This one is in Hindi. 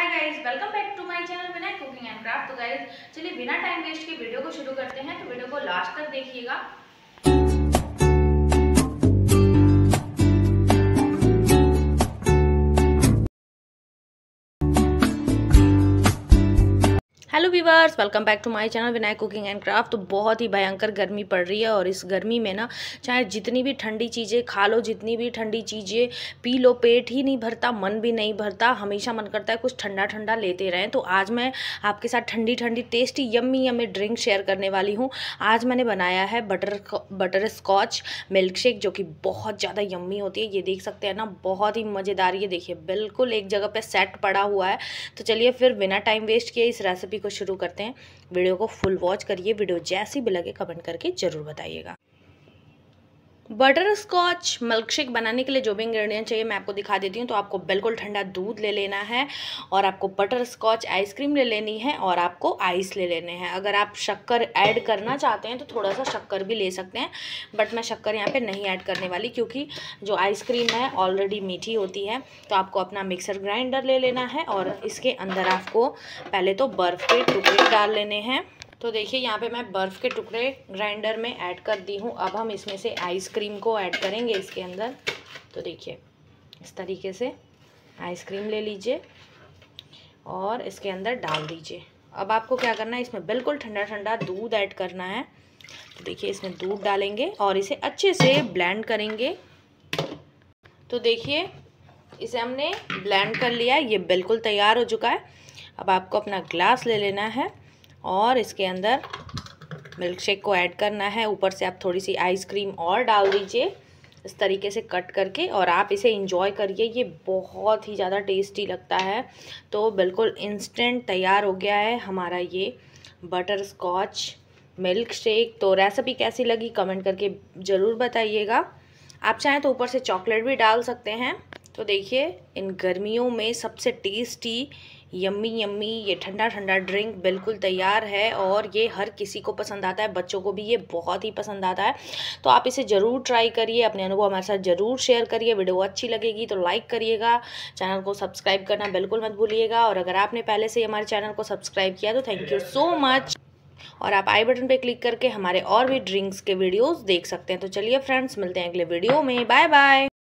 Guys, welcome back to my channel Vinayak cooking and craft. तो गाइस चलिए बिना टाइम वेस्ट के वीडियो को शुरू करते हैं। तो वीडियो को लास्ट तक देखिएगा। Hello viewers, welcome back to my channel Vinayak cooking and craft. तो बहुत ही भयंकर गर्मी पड़ रही है और इस गर्मी में ना चाहे जितनी भी ठंडी चीज़ें खा लो, जितनी भी ठंडी चीज़ें पी लो, पेट ही नहीं भरता, मन भी नहीं भरता। हमेशा मन करता है कुछ ठंडा ठंडा लेते रहें। तो आज मैं आपके साथ ठंडी ठंडी tasty yummy yummy drink share करने वाली हूँ। आज मैंने बनाया है बटर स्कॉच मिल्क शेक, जो कि बहुत ज़्यादा यम्मी होती है। ये देख सकते हैं ना, बहुत ही मज़ेदार। ये देखिए बिल्कुल एक जगह पर सेट पड़ा हुआ है। तो चलिए फिर बिना टाइम वेस्ट किए इस रेसिपी को शुरू करते हैं। वीडियो को फुल वॉच करिए। वीडियो जैसी भी लगे कमेंट करके जरूर बताइएगा। बटर स्कॉच मिल्क शेक बनाने के लिए जो भी इंग्रेडिएंट चाहिए मैं आपको दिखा देती हूँ। तो आपको बिल्कुल ठंडा दूध ले लेना है और आपको बटर स्कॉच आइसक्रीम ले लेनी है और आपको आइस ले लेने हैं। अगर आप शक्कर ऐड करना चाहते हैं तो थोड़ा सा शक्कर भी ले सकते हैं, बट मैं शक्कर यहाँ पे नहीं ऐड करने वाली, क्योंकि जो आइसक्रीम है ऑलरेडी मीठी होती है। तो आपको अपना मिक्सर ग्राइंडर ले लेना है और इसके अंदर आपको पहले तो बर्फ़ के टुकड़े डाल लेने हैं। तो देखिए यहाँ पे मैं बर्फ़ के टुकड़े ग्राइंडर में ऐड कर दी हूँ। अब हम इसमें से आइसक्रीम को ऐड करेंगे इसके अंदर। तो देखिए इस तरीके से आइसक्रीम ले लीजिए और इसके अंदर डाल दीजिए। अब आपको क्या करना है, इसमें बिल्कुल ठंडा ठंडा दूध ऐड करना है। तो देखिए इसमें दूध डालेंगे और इसे अच्छे से ब्लेंड करेंगे। तो देखिए इसे हमने ब्लेंड कर लिया है, ये बिल्कुल तैयार हो चुका है। अब आपको अपना ग्लास ले लेना है और इसके अंदर मिल्क शेक को ऐड करना है। ऊपर से आप थोड़ी सी आइसक्रीम और डाल दीजिए इस तरीके से कट करके, और आप इसे एंजॉय करिए। ये बहुत ही ज़्यादा टेस्टी लगता है। तो बिल्कुल इंस्टेंट तैयार हो गया है हमारा ये बटर स्कॉच मिल्क शेक। तो रेसिपी कैसी लगी कमेंट करके ज़रूर बताइएगा। आप चाहें तो ऊपर से चॉकलेट भी डाल सकते हैं। तो देखिए इन गर्मियों में सबसे टेस्टी यम्मी यम्मी ये ठंडा ठंडा ड्रिंक बिल्कुल तैयार है और ये हर किसी को पसंद आता है। बच्चों को भी ये बहुत ही पसंद आता है। तो आप इसे ज़रूर ट्राई करिए, अपने अनुभव हमारे साथ ज़रूर शेयर करिए। वीडियो अच्छी लगेगी तो लाइक करिएगा, चैनल को सब्सक्राइब करना बिल्कुल मत भूलिएगा। और अगर आपने पहले से हमारे चैनल को सब्सक्राइब किया तो थैंक यू सो मच। और आप आई बटन पे क्लिक करके हमारे और भी ड्रिंक्स के वीडियोस देख सकते हैं। तो चलिए फ्रेंड्स, मिलते हैं अगले वीडियो में। Bye bye.